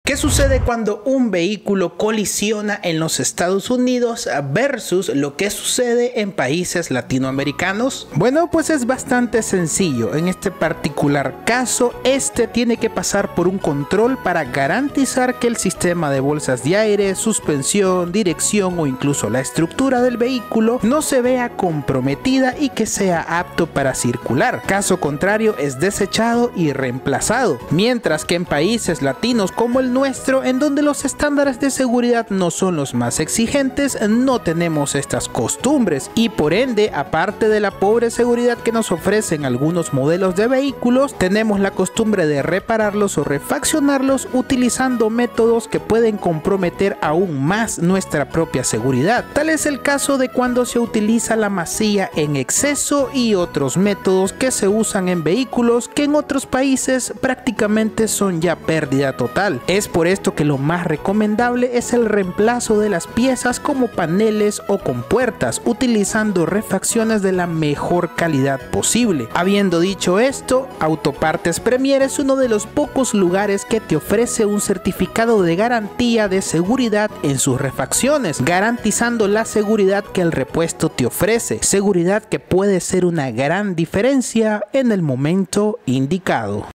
¿Qué sucede cuando un vehículo colisiona en los Estados Unidos versus lo que sucede en países latinoamericanos? Bueno, pues es bastante sencillo. En este particular caso, este tiene que pasar por un control para garantizar que el sistema de bolsas de aire, suspensión, dirección o incluso la estructura del vehículo no se vea comprometida y que sea apto para circular. Caso contrario, es desechado y reemplazado. Mientras que en países latinos como el nuestro, en donde los estándares de seguridad no son los más exigentes, no tenemos estas costumbres y por ende, aparte de la pobre seguridad que nos ofrecen algunos modelos de vehículos, tenemos la costumbre de repararlos o refaccionarlos utilizando métodos que pueden comprometer aún más nuestra propia seguridad. Tal es el caso de cuando se utiliza la masilla en exceso y otros métodos que se usan en vehículos que en otros países prácticamente son ya pérdida total. Es por esto que lo más recomendable es el reemplazo de las piezas como paneles o compuertas, utilizando refacciones de la mejor calidad posible. Habiendo dicho esto, Autopartes Premier es uno de los pocos lugares que te ofrece un certificado de garantía de seguridad en sus refacciones, garantizando la seguridad que el repuesto te ofrece, seguridad que puede ser una gran diferencia en el momento indicado.